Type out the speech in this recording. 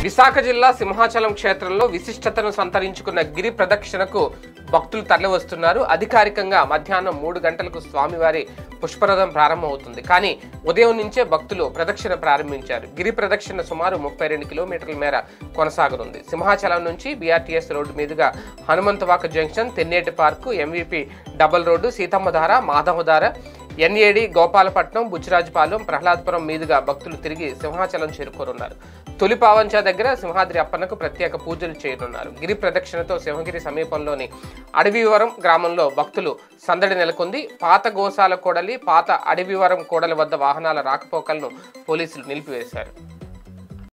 విశాఖ జిల్లా సింహాచలం క్షేత్రంలో విశిష్టతను సంతరించుకున్న గిరి ప్రదక్షిణకు భక్తులు తరలివస్తున్నారు. అధికారికంగా మధ్యాహ్నం 3 గంటలకు స్వామివారి పుష్పరథం ప్రారంభమవుతుంది. కానీ ఉదయం నుంచే భక్తులు ప్రదక్షిణ ప్రారంభించారు. గిరి ప్రదక్షిణ సుమారు 32 కిలోమీటర్ల మేర కొనసాగనుంది. సింహాచలం నుంచి బీఆర్టీఎస్ రోడ్డు మీదుగా Hanumanthavaka junction, Tenneti park, MVP double road, Seethammadhara, Madhavadhara, NAD, Gopalapatnam, Buchirajupalem, Prahladapuram మీదుగా భక్తులు తిరిగి సింహాచలం చేరుకోనున్నారు. తొలి పావంచ దగ్గర సింహాద్రి అప్పన్నకు ప్రత్యేక పూజలు చేయనున్నారు. గిరి ప్రదక్షిణతో సింహగిరి సమీపంలోని అడవివరం గ్రామంలో భక్తులు సందడి నెలకొంది. పాత గోశాల కూడలి, పాత అడవివరం కూడలి వద్ద వాహనాల రాకపోకలను పోలీసులు నిలిపివేశారు.